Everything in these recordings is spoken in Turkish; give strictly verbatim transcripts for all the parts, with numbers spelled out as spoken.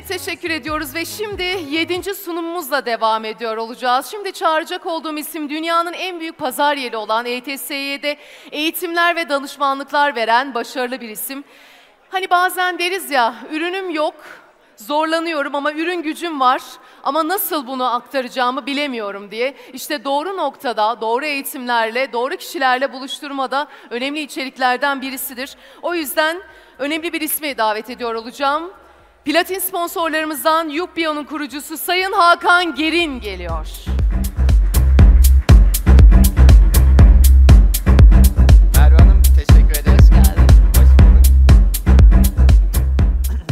teşekkür ediyoruz ve şimdi yedinci sunumumuzla devam ediyor olacağız. Şimdi çağıracak olduğum isim dünyanın en büyük pazar yeri olan E T S Y'de eğitimler ve danışmanlıklar veren başarılı bir isim. Hani bazen deriz ya, ürünüm yok, zorlanıyorum ama ürün gücüm var ama nasıl bunu aktaracağımı bilemiyorum diye. İşte doğru noktada, doğru eğitimlerle, doğru kişilerle buluşturmada önemli içeriklerden birisidir. O yüzden önemli bir ismi davet ediyor olacağım. Platin sponsorlarımızdan Yupion'un kurucusu Sayın Hakan Gerin geliyor. Merve Hanım, teşekkür ederiz. Hoş geldin. Hoş bulduk.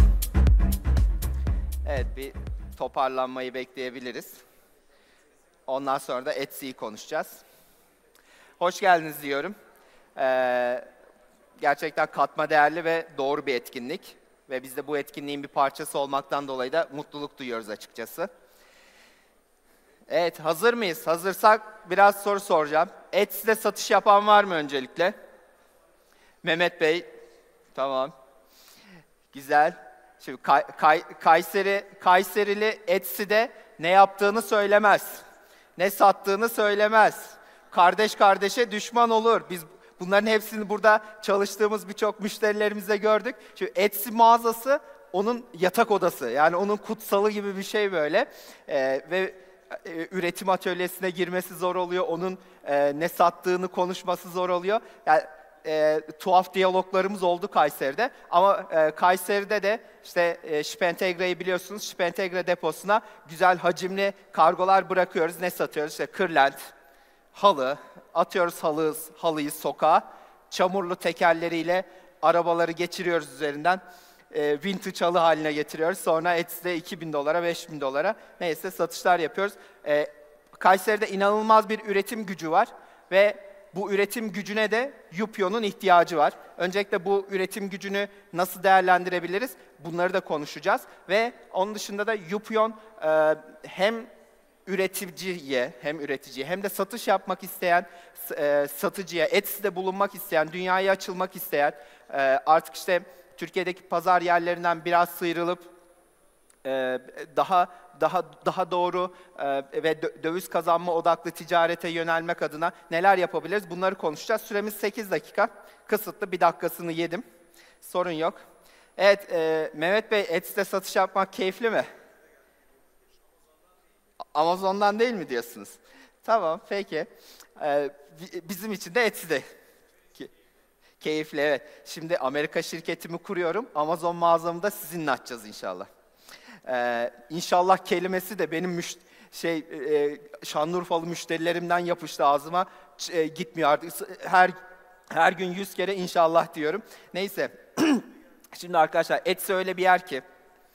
Evet, bir toparlanmayı bekleyebiliriz. Ondan sonra da Etsy'yi konuşacağız. Hoş geldiniz diyorum. Ee, gerçekten katma değerli ve doğru bir etkinlik. Ve biz de bu etkinliğin bir parçası olmaktan dolayı da mutluluk duyuyoruz açıkçası. Evet, hazır mıyız? Hazırsak biraz soru soracağım. Etsy'de satış yapan var mı öncelikle? Mehmet Bey, tamam. Güzel. Şimdi Kay Kay Kayseri Kayserili Etsy'de ne yaptığını söylemez. Ne sattığını söylemez. Kardeş kardeşe düşman olur. Biz bunların hepsini burada çalıştığımız birçok müşterilerimizde gördük. Şimdi Etsy mağazası onun yatak odası. Yani onun kutsalı gibi bir şey böyle. Ee, ve e, üretim atölyesine girmesi zor oluyor. Onun e, ne sattığını konuşması zor oluyor. Yani e, tuhaf diyaloglarımız oldu Kayseri'de. Ama e, Kayseri'de de işte e, Spentegre'yi biliyorsunuz. Spentegre deposuna güzel hacimli kargolar bırakıyoruz. Ne satıyoruz? İşte kırlent, halı, atıyoruz halı, halıyı sokağa, çamurlu tekerleriyle arabaları geçiriyoruz üzerinden, e, vintage halı haline getiriyoruz. Sonra Etsy'de iki bin dolara, beş bin dolara neyse satışlar yapıyoruz. E, Kayseri'de inanılmaz bir üretim gücü var ve bu üretim gücüne de Yupion'un ihtiyacı var. Öncelikle bu üretim gücünü nasıl değerlendirebiliriz? Bunları da konuşacağız ve onun dışında da Yupion e, hem üreticiye hem üreticiye hem de satış yapmak isteyen e, satıcıya, Etsy'de bulunmak isteyen, dünyaya açılmak isteyen, e, artık işte Türkiye'deki pazar yerlerinden biraz sıyrılıp e, daha daha daha doğru e, ve dö döviz kazanma odaklı ticarete yönelmek adına neler yapabiliriz? Bunları konuşacağız. Süremiz sekiz dakika. Kısıtlı, bir dakikasını yedim. Sorun yok. Evet, e, Mehmet Bey, Etsy'de satış yapmak keyifli mi? Amazon'dan değil mi diyorsunuz? Tamam, peki. Ee, bizim için de Etsy'de. Keyifli, evet. Şimdi Amerika şirketimi kuruyorum. Amazon mağazamı da sizinle açacağız inşallah. Ee, inşallah kelimesi de benim müş şey e, Şanlıurfalı müşterilerimden yapıştı ağzıma. E, gitmiyor artık. Her her gün yüz kere inşallah diyorum. Neyse. Şimdi arkadaşlar, Etsy öyle bir yer ki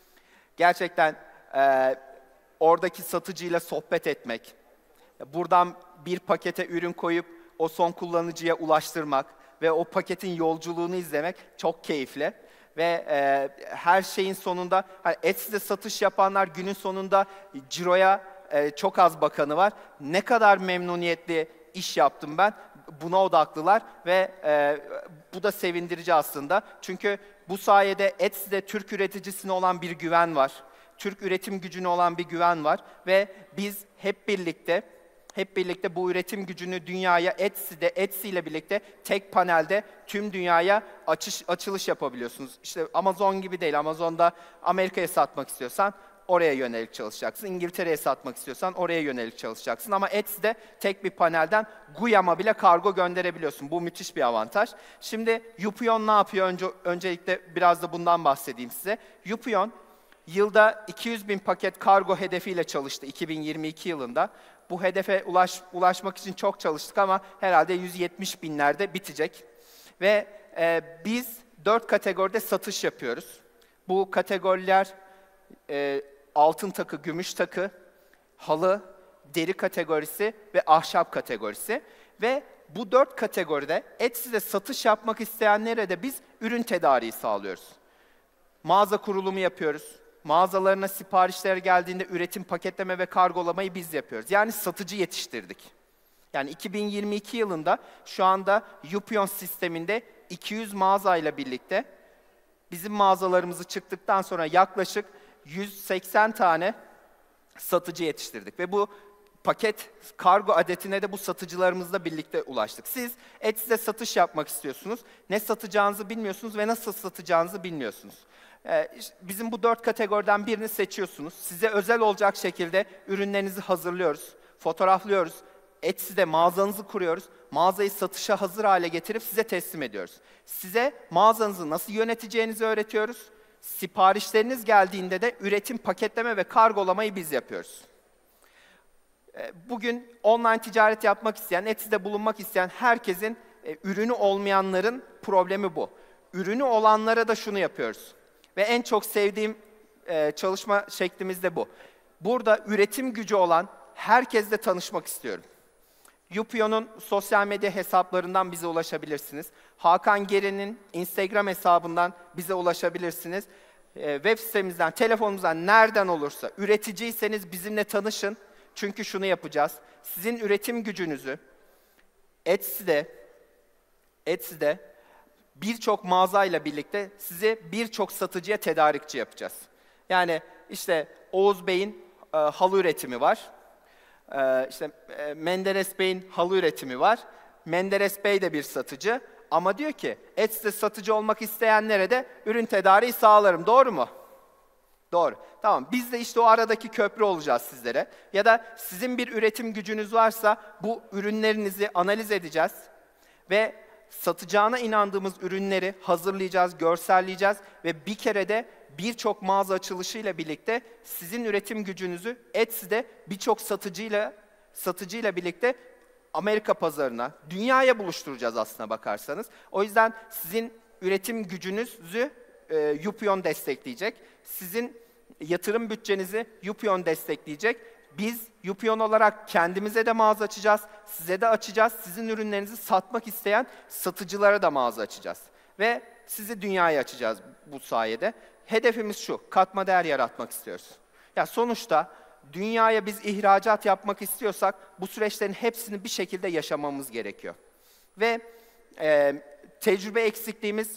gerçekten e, oradaki satıcıyla sohbet etmek, buradan bir pakete ürün koyup o son kullanıcıya ulaştırmak ve o paketin yolculuğunu izlemek çok keyifli. Ve e, her şeyin sonunda, hani Etsy'de satış yapanlar günün sonunda ciroya e, çok az bakanı var. Ne kadar memnuniyetli iş yaptım ben, buna odaklılar ve e, bu da sevindirici aslında. Çünkü bu sayede Etsy'de Türk üreticisine olan bir güven var. Türk üretim gücüne olan bir güven var ve biz hep birlikte hep birlikte bu üretim gücünü dünyaya Etsy'de Etsy ile birlikte tek panelde tüm dünyaya açış, açılış yapabiliyorsunuz. İşte Amazon gibi değil. Amazon'da Amerika'ya satmak istiyorsan oraya yönelik çalışacaksın. İngiltere'ye satmak istiyorsan oraya yönelik çalışacaksın. Ama Etsy'de tek bir panelden Guam'a bile kargo gönderebiliyorsun. Bu müthiş bir avantaj. Şimdi Yupion ne yapıyor? Önce, öncelikle biraz da bundan bahsedeyim size. Yupion yılda iki yüz bin paket kargo hedefiyle çalıştı iki bin yirmi iki yılında. Bu hedefe ulaş, ulaşmak için çok çalıştık ama herhalde yüz yetmiş binlerde bitecek. Ve e, biz dört kategoride satış yapıyoruz. Bu kategoriler e, altın takı, gümüş takı, halı, deri kategorisi ve ahşap kategorisi. Ve bu dört kategoride Etsy'de satış yapmak isteyenlere de biz ürün tedariği sağlıyoruz. Mağaza kurulumu yapıyoruz. Mağazalarına siparişler geldiğinde üretim, paketleme ve kargolamayı biz yapıyoruz. Yani satıcı yetiştirdik. Yani iki bin yirmi iki yılında şu anda Yupion sisteminde iki yüz mağazayla birlikte bizim mağazalarımızı çıktıktan sonra yaklaşık yüz seksen tane satıcı yetiştirdik ve bu paket kargo adetine de bu satıcılarımızla birlikte ulaştık. Siz Etsy'de satış yapmak istiyorsunuz. Ne satacağınızı bilmiyorsunuz ve nasıl satacağınızı bilmiyorsunuz. Ee, işte bizim bu dört kategoriden birini seçiyorsunuz. Size özel olacak şekilde ürünlerinizi hazırlıyoruz, fotoğraflıyoruz. Etsy'de mağazanızı kuruyoruz. Mağazayı satışa hazır hale getirip size teslim ediyoruz. Size mağazanızı nasıl yöneteceğinizi öğretiyoruz. Siparişleriniz geldiğinde de üretim, paketleme ve kargolamayı biz yapıyoruz. Bugün online ticaret yapmak isteyen, Etsy'de bulunmak isteyen herkesin, e, ürünü olmayanların problemi bu. Ürünü olanlara da şunu yapıyoruz. Ve en çok sevdiğim e, çalışma şeklimiz de bu. Burada üretim gücü olan herkesle tanışmak istiyorum. Yupion'un sosyal medya hesaplarından bize ulaşabilirsiniz. Hakan Geri'nin Instagram hesabından bize ulaşabilirsiniz. E, web sitemizden, telefonumuzdan, nereden olursa, üreticiyseniz bizimle tanışın. Çünkü şunu yapacağız. Sizin üretim gücünüzü Etsy'de, Etsy'de birçok mağazayla birlikte sizi birçok satıcıya tedarikçi yapacağız. Yani işte Oğuz Bey'in e, halı üretimi var. E, işte e, Menderes Bey'in halı üretimi var. Menderes Bey de bir satıcı. Ama diyor ki Etsy'de satıcı olmak isteyenlere de ürün tedariği sağlarım. Doğru mu? Doğru. Tamam. Biz de işte o aradaki köprü olacağız sizlere. Ya da sizin bir üretim gücünüz varsa bu ürünlerinizi analiz edeceğiz ve satacağına inandığımız ürünleri hazırlayacağız, görselleyeceğiz ve bir kere de birçok mağaza açılışıyla birlikte sizin üretim gücünüzü Etsy'de birçok satıcıyla satıcıyla birlikte Amerika pazarına, dünyaya buluşturacağız aslına bakarsanız. O yüzden sizin üretim gücünüzü e, Yupion destekleyecek. Sizin yatırım bütçenizi Yupion destekleyecek. Biz Yupion olarak kendimize de mağaza açacağız, size de açacağız. Sizin ürünlerinizi satmak isteyen satıcılara da mağaza açacağız. Ve sizi dünyaya açacağız bu sayede. Hedefimiz şu, katma değer yaratmak istiyoruz. Ya sonuçta dünyaya biz ihracat yapmak istiyorsak bu süreçlerin hepsini bir şekilde yaşamamız gerekiyor. Ve e, tecrübe eksikliğimiz,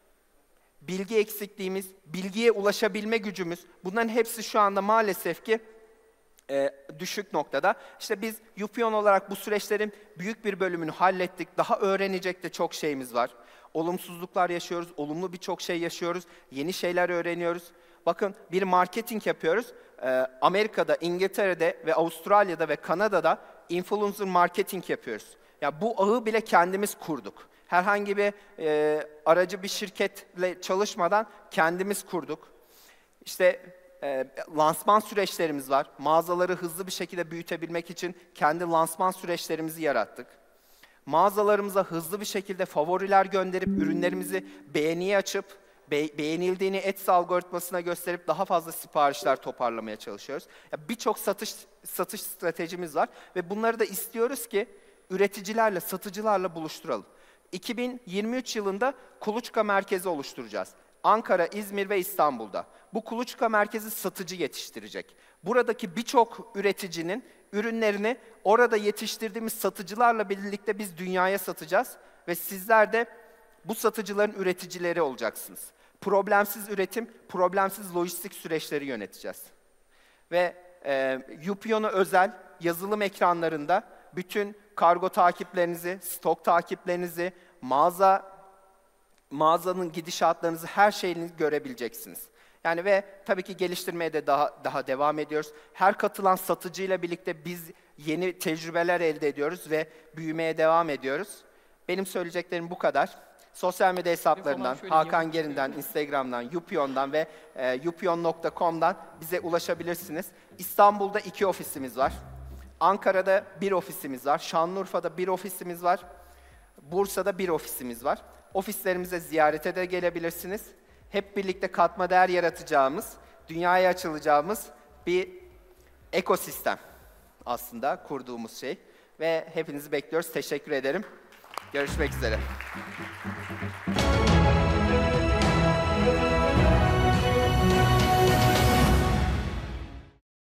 bilgi eksikliğimiz, bilgiye ulaşabilme gücümüz, bunların hepsi şu anda maalesef ki e, düşük noktada. İşte biz Yupion olarak bu süreçlerin büyük bir bölümünü hallettik. Daha öğrenecek de çok şeyimiz var. Olumsuzluklar yaşıyoruz, olumlu birçok şey yaşıyoruz, yeni şeyler öğreniyoruz. Bakın bir marketing yapıyoruz. Ee, Amerika'da, İngiltere'de ve Avustralya'da ve Kanada'da influencer marketing yapıyoruz. Ya bu ağı bile kendimiz kurduk. Herhangi bir e, aracı bir şirketle çalışmadan kendimiz kurduk. İşte e, lansman süreçlerimiz var. Mağazaları hızlı bir şekilde büyütebilmek için kendi lansman süreçlerimizi yarattık. Mağazalarımıza hızlı bir şekilde favoriler gönderip ürünlerimizi beğeniye açıp Be beğenildiğini Etsy algoritmasına gösterip daha fazla siparişler toparlamaya çalışıyoruz. Birçok satış satış stratejimiz var ve bunları da istiyoruz ki üreticilerle, satıcılarla buluşturalım. iki bin yirmi üç yılında Kuluçka Merkezi oluşturacağız. Ankara, İzmir ve İstanbul'da. Bu Kuluçka Merkezi satıcı yetiştirecek. Buradaki birçok üreticinin ürünlerini orada yetiştirdiğimiz satıcılarla birlikte biz dünyaya satacağız ve sizler de bu satıcıların üreticileri olacaksınız. Problemsiz üretim, problemsiz lojistik süreçleri yöneteceğiz. Ve e, Yupion'a özel yazılım ekranlarında bütün kargo takiplerinizi, stok takiplerinizi, mağaza mağazanın gidişatlarınızı, her şeyini görebileceksiniz. Yani ve tabii ki geliştirmeye de daha daha devam ediyoruz. Her katılan satıcıyla birlikte biz yeni tecrübeler elde ediyoruz ve büyümeye devam ediyoruz. Benim söyleyeceklerim bu kadar. Sosyal medya hesaplarından, Hakan Geri'nden, Instagram'dan, Yupion'dan ve e, yupion nokta com'dan bize ulaşabilirsiniz. İstanbul'da iki ofisimiz var. Ankara'da bir ofisimiz var. Şanlıurfa'da bir ofisimiz var. Bursa'da bir ofisimiz var. Ofislerimize ziyarete de gelebilirsiniz. Hep birlikte katma değer yaratacağımız, dünyaya açılacağımız bir ekosistem aslında kurduğumuz şey. Ve hepinizi bekliyoruz. Teşekkür ederim. Görüşmek üzere.